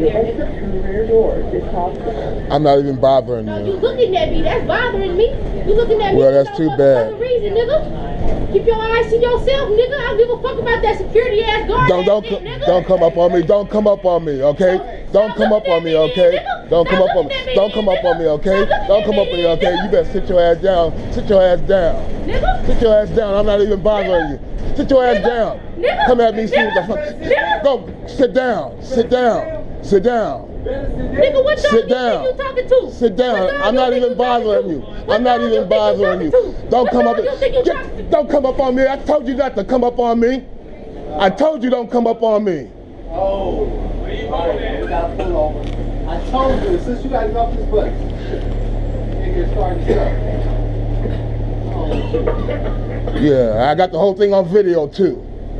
there, nigga. I'm not even bothering No, you. you looking at me. That's bothering me. You looking at me. Well, that's too bad. For no reason, nigga. Keep your eyes to yourself, nigga. I don't give a fuck about that security ass guard. Don't come up on me. Don't come up on me, okay? Don't come up on me, okay? Don't come up on me. Don't come up on me, okay? Don't come up on me, okay? You better sit your ass down. Sit your ass down. Sit your ass down. I'm not even bothering you. Sit your ass down. Come at me, see what the fuck. Go. Sit down. Sit down. Sit down. Nigga, what dog you think you talking to? Sit down. I'm not even bothering you. I'm not even bothering you. Don't come up. Don't come up on me. I told you not to come up on me. I told you don't come up on me. Oh, where you going at? We gotta pull over. I told you, since you gotta get off this bus. Nigga, starting stuff. Yeah, I got the whole thing on video too.